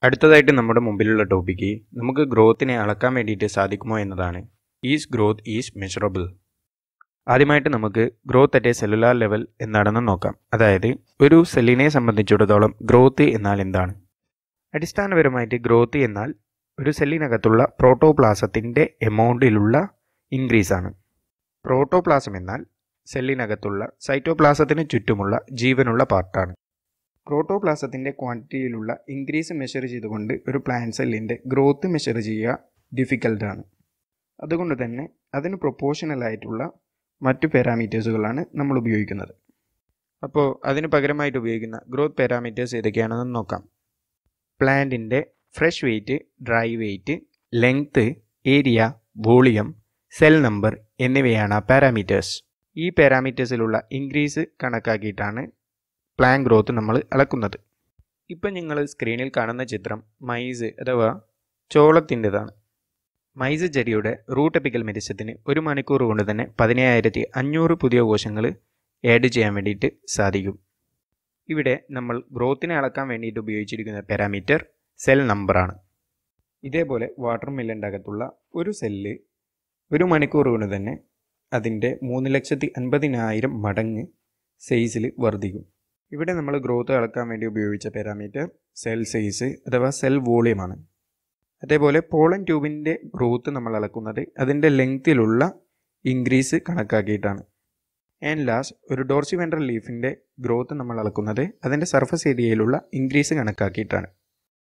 അടുത്തതായിട്ട് നമ്മുടെ മുമ്പിലുള്ള ടോപ്പിക്ക് നമുക്ക് ഗ്രോത്തിനെ അളക്കാൻ വേണ്ടിയിട്ട് സാധിക്കുമോ എന്നതാണ്. Is growth is measurable. ആദ്യമായിട്ട് നമുക്ക് growth at a cellular level എന്താണെന്ന് നോക്കാം. അതായത് ഒരു സെല്ലിനെ സംബന്ധിച്ചിടത്തോളം ഗ്രോത്ത് എന്നാൽ എന്താണ്? അടിസ്ഥാനപരമായിട്ട് ഗ്രോത്ത് എന്നാൽ ഒരു സെല്ലിനകത്തുള്ള പ്രോട്ടോപ്ലാസത്തിൻ്റെ എമൗണ്ടിലുള്ള ഇൻക്രീസാണ്. പ്രോട്ടോപ്ലാസം എന്നാൽ സെല്ലിനകത്തുള്ള സൈറ്റോപ്ലാസത്തിന് ചുറ്റുമുള്ള ജീവനുള്ള പാർട്ടാണ്. പ്രോട്ടോപ്ലാസത്തിൻ്റെ ക്വാണ്ടിറ്റിയിലുള്ള ഇൻക്രീസ് മെഷർ ചെയ്തുകൊണ്ട് ഒരു പ്ലാന്റ് സെല്ലിൻ്റെ ഗ്രോത്ത് മെഷർ ചെയ്യുക ഡിഫിക്കൽട്ടാണ്. അതുകൊണ്ട് തന്നെ അതിന് പ്രൊപ്പോർഷണലായിട്ടുള്ള മറ്റു പാരാമീറ്റേഴ്സുകളാണ് നമ്മൾ ഉപയോഗിക്കുന്നത്. അപ്പോൾ അതിന് പകരമായിട്ട് ഉപയോഗിക്കുന്ന ഗ്രോത്ത് പാരാമീറ്റേഴ്സ് ഏതൊക്കെയാണെന്ന് നോക്കാം. പ്ലാന്റിൻ്റെ fresh weight, dry weight, length, area, volume, cell number എന്നിവയാണ് പാരാമീറ്റേഴ്സ്. ഈ പാരാമീറ്റേഴ്സിലുള്ള ഇൻക്രീസ് കണക്കാക്കിയിട്ടാണ് പ്ലാന്റ് ഗ്രോത്ത് നമ്മൾ അളക്കുന്നത്. ഇപ്പം നിങ്ങൾ സ്ക്രീനിൽ കാണുന്ന ചിത്രം മൈസ് അഥവാ ചോളത്തിൻ്റെതാണ്. മൈസ് ചെടിയുടെ റൂട്ട് എപ്പിക്കൽ മെരിസ്റ്റത്തിന് 1 മണിക്കൂർ കൊണ്ട് തന്നെ 10500 പുതിയ കോശങ്ങൾ ആഡ് ചെയ്യാൻ വേണ്ടിയിട്ട് സാധിക്കും. ഇവിടെ നമ്മൾ ഗ്രോത്തിനെ അളക്കാൻ വേണ്ടിയിട്ട് ഉപയോഗിച്ചിരിക്കുന്ന പാരാമീറ്റർ സെൽ നമ്പറാണ്. ഇതേപോലെ വാട്ടർ മെലൻ്റെ അകത്തുള്ള ഒരു സെല്ല് 1 മണിക്കൂർ കൊണ്ട് തന്നെ അതിൻ്റെ 3,50,000 മടങ്ങ് സൈസിൽ വർദ്ധിക്കും. ഇവിടെ നമ്മൾ ഗ്രോത്ത് അളക്കാൻ വേണ്ടി ഉപയോഗിച്ച പാരാമീറ്റർ സെൽ സൈസ് അഥവാ സെൽ വോളിയമാണ്. അതേപോലെ പോളൻ ട്യൂബിൻ്റെ ഗ്രോത്ത് നമ്മൾ അളക്കുന്നത് അതിൻ്റെ ലെങ്ത്തിലുള്ള ഇൻക്രീസ് കണക്കാക്കിയിട്ടാണ്. ആൻഡ് ലാസ്റ്റ് ഒരു ഡോർസി വെൻട്രൽ ലീഫിൻ്റെ ഗ്രോത്ത് നമ്മൾ അളക്കുന്നത് അതിൻ്റെ സർഫസ് ഏരിയയിലുള്ള ഇൻക്രീസ് കണക്കാക്കിയിട്ടാണ്.